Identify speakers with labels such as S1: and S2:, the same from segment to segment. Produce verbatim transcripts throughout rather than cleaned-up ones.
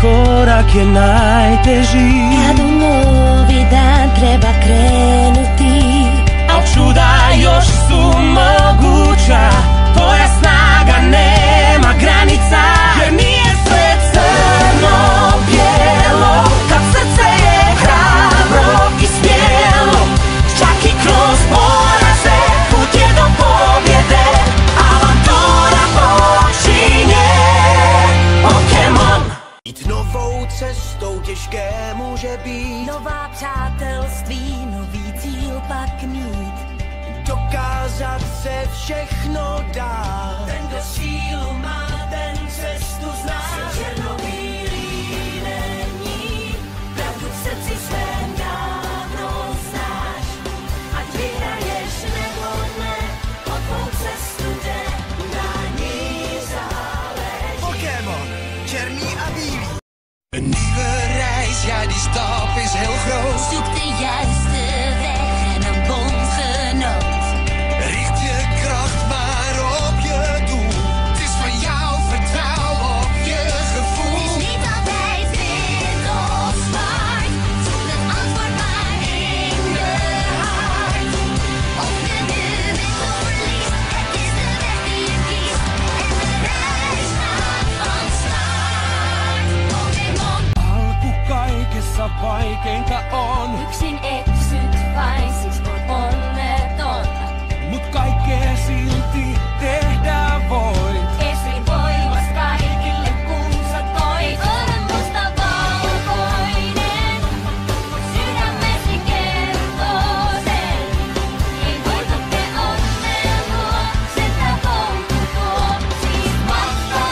S1: korak je najteží.
S2: Kad u novi dan treba krenuti,
S1: a čuda još su moguća. Tvoja snaga nema granica, jer nije sve crno bijelo. Kad srce je hrabro i smjelo, čak i kroz poraze put je do pobjede. Avantura počinje. Pokémon.
S3: Jít novou cestou těžké může být,
S2: nová přátelství, nový cíl pak mít.
S3: dokázat se všechno dá.
S2: Ten, kdo sílu má, ten cestu zná. Černobílý není, pravdu v srdci svém dávno znáš. Ať vyhraješ nebo ne, o tvou cestu jde, na ní záleží.
S3: Pokémon, černý a bílý. Een nieuwe reis, ja die stap is heel groot.
S2: Zoek de juiste weg en een bondgenoot.
S3: Richt je kracht maar op je doel. Het is van jou, vertrouw op je gevoel.
S2: Is niet altijd wit of zwart, zoek het antwoord maar in de hart. Of je nu wint of verliest, het is de weg die je kiest. En de reis gaat van start. Pokémon.
S1: Alku kaikessa vaikeinta on,
S2: Yksin eksyt vain, siis on onneton.
S1: mut kaikkea silti tehdä voit.
S2: Esi voimas kaikille kun sä toit. Ole musta valkoinen, sydämesi kertoo sen. Ei voita te onnea luo, sen tää polku tuo. Siis matka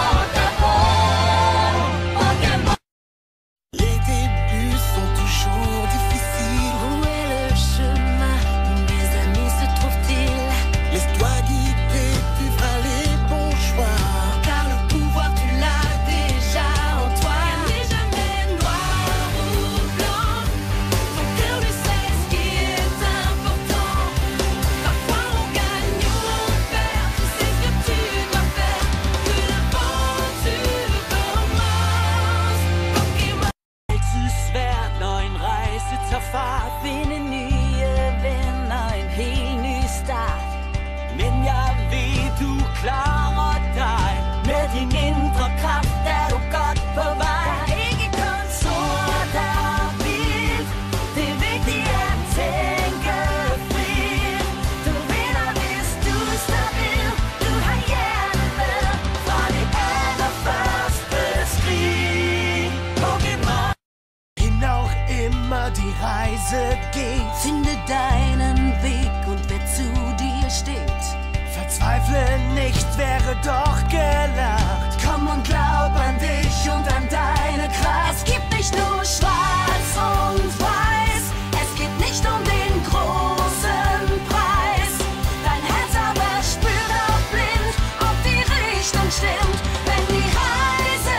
S2: alkakoon. Pokémon.
S3: Les débuts sont toujours difficiles.
S2: Où est le chemin? Où mes amis se trouvent-ils?
S3: Laisse-toi guider, tu feras les bons choix.
S2: Car le pouvoir tu l'as déjà en toi. Rien n'est jamais noir ou blanc. Ton cœur lui sait ce qui est important. Parfois on gagne ou on perd. Tu sais ce que tu dois faire. Que l'aventure commence. Pokémon.
S1: Altid svært, når en rejse tager fart.
S2: Finde nye venner, en helt ny start.
S1: Men jeg ved, du klarer dig.
S2: Med din indre kraft er du godt på vej. Der er ikke kun sort og hvidt. Det er vigtigt at tænke frit. Du vinder, hvis du står ved. Du har hjertet med fra det allerførste skridt. Pokémon.
S3: Wohin auch immer die Reise geht,
S2: Finde deinen Weg und wer zu dir steht.
S3: verzweifle nicht, wäre doch gelacht.
S2: Komm und glaub an dich und an deine Kraft. Es gibt nicht nur schwarz und weiß. Es geht nicht um den großen Preis. Dein Herz aber spürt auch blind, ob die Richtung stimmt, wenn die Reise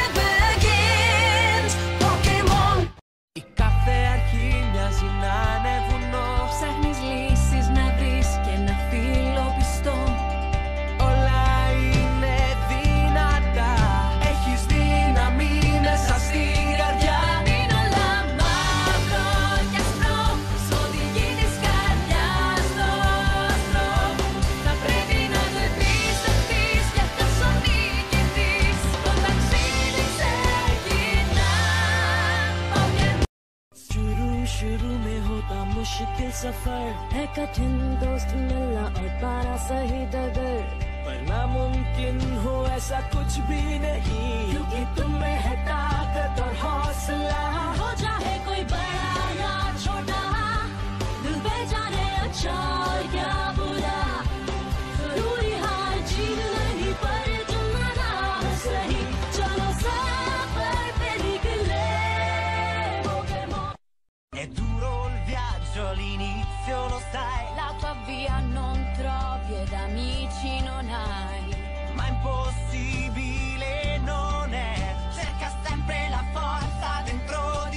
S2: beginnt. Pokémon.
S1: I κάθε αρχή μοιάζει να είναι βουνό.
S2: Ψάχνεις λύσεις να βρεις και να φύλλο πιστό.
S1: Όλα είναι δυνατά. Έχεις δύναμη μέσα στην καρδιά.
S2: Είναι όλα μαύρο κι άσπρο, σ' οδηγεί της καρδιάς στο άστρο. Θα πρέπει να το εμπιστευτείς, γι' αυτό ο νικητής το ταξίδι ξεκινά. Pokémon.
S4: शुरू शुरू में होता मुश्किल सफर है, कठिन दोस्त मिलना और पाना सही डगर, पर नामुमकिन हो ऐसा कुछ भी नहीं, क्योंकि तुम में है ताकत और हौसला।
S2: हो चाहे कोई बड़ा या छोटा, दिल बेचारे अच्छा या बुरा, जरूरी हार जीत नहीं पर तुम्हारा सही। चलो सफर पे निकले Pokémon.
S3: È duro il viaggio, all'inizio lo sai,
S2: La tua via non trovi ed amici non hai.
S3: ma impossibile non è. Cerca sempre la forza dentro di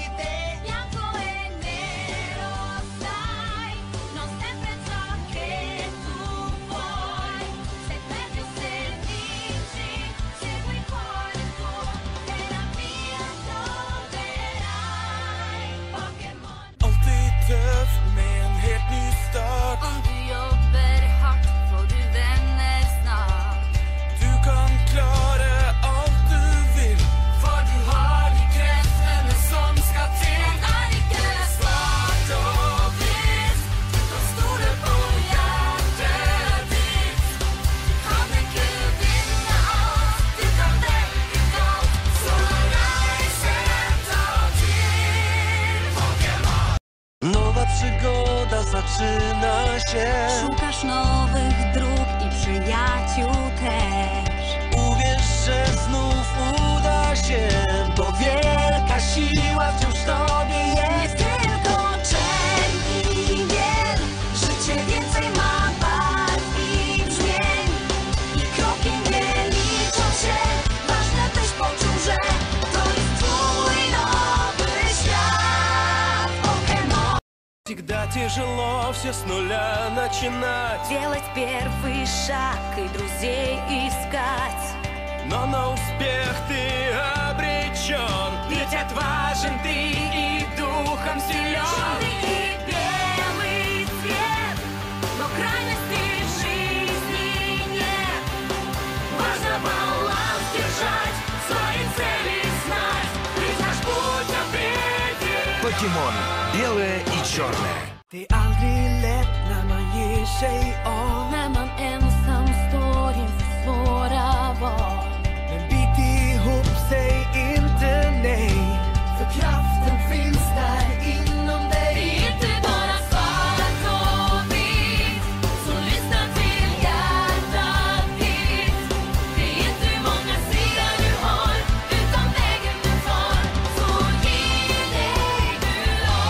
S5: тяжело все с нуля начинать,
S2: Делать первый шаг и друзей искать.
S5: но на успех ты обречен, ведь отважен ты и духом силен.
S2: Черный и белый цвет, но крайностей в жизни нет. Важно баланс держать, свои цели знать, ведь наш путь ответит.
S3: Покемон. Белое и черное.
S5: Det är aldrig lätt när man ger sig av,
S2: När man ensam står inför svåra val.
S5: men bit ihop, säg inte nej, för kraften finns där inom
S2: Det
S5: dig.
S2: är inte bara svart och vitt, så lyssna till hjärtat ditt. Det är inte många sidor du har, utan vägen du tar. Så ge dig du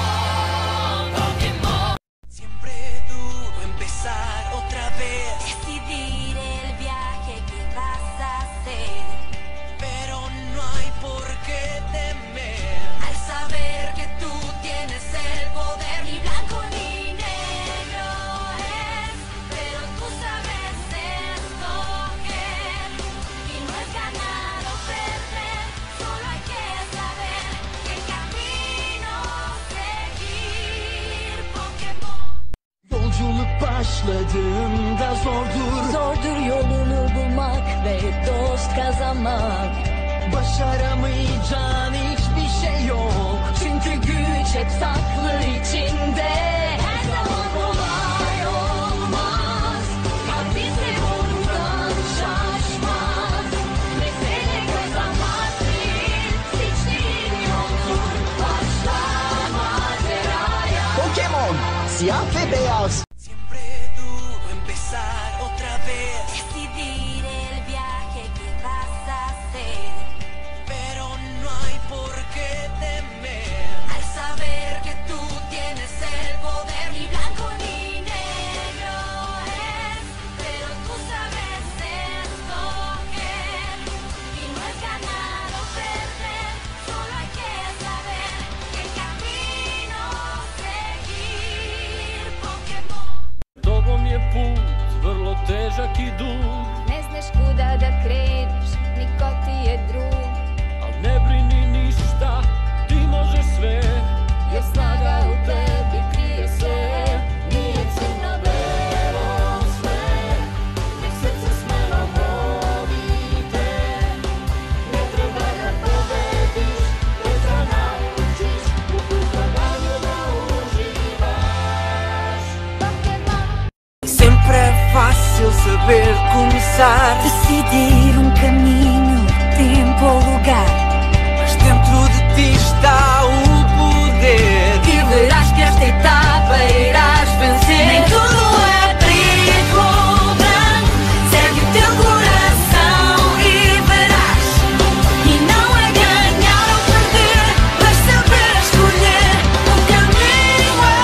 S2: av Pokémon.
S1: Siempre duro empezar otra vez,
S2: Decidir el viaje que vas a hacer.
S1: pero no hay por qué temer.
S2: Al saber que tú tienes el poder, ni blanco ni negro es, pero tú sabes escoger. Y no es ganar o perder, solo hay que saber qué camino seguir. Pokémon.
S5: Yolculuk başladığında zordur,
S4: Zordur yolunu bulmak ve dost kazanmak.
S5: başaramayacağın hiçbir şey yok,
S4: Çünkü güç hep saklı içinde. Her zaman kolay olmaz. Kalp bize ondan şaşmaz. Mesele kazanmak değil, seçtiğin yoldur. Başla maceraya.
S3: Pokémon. Siyah ve beyaz.
S1: Siempre duro empezar otra vez,
S2: Decidir el viaje que vas a hacer.
S1: pero no hay por qué temer.
S2: Al saber que tú tienes el poder, ni blanco ni negro es, pero tú sabes escoger. Y no es ganar o perder, solo hay que saber qué camino seguir. Pokémon.
S4: Tobom je put vrlo težak i dug,
S6: Ne znaš kuda da kreneš, niko ti je drug.
S4: al ne brini ništa, ti možeš sve,
S6: Jer snaga u tebi krije se.
S4: nije crno-belo sve, nek srce smelo vodite. Ne treba da pobediš, već da naučiš, u putovanju da uživaš.
S6: Pokémon.
S5: Sempre é fácil saber começar,
S2: Decidir um caminho, tempo ou lugar.
S5: mas dentro de ti está o poder.
S2: E verás que esta etapa irás vencer. Nem tudo é preto ou branco. Segue o teu coração e verás. E não é ganhar ou perder, mas saber escolher o caminho a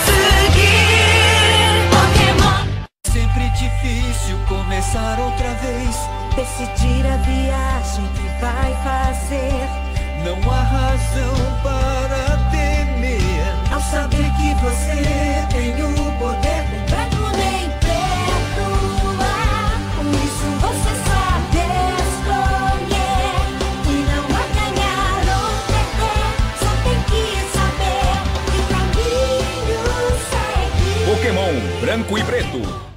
S2: seguir. Pokémon.
S5: Sempre difícil começar outra vez,
S2: Decidir a viagem que vai fazer.
S5: não há razão para temer, ao saber que você tem o poder.
S2: Branco nem preto é, por isso você sabe escolher. E não há ganhar ou perder, só tem que saber que caminho seguir.
S7: Pokémon Branco e Preto.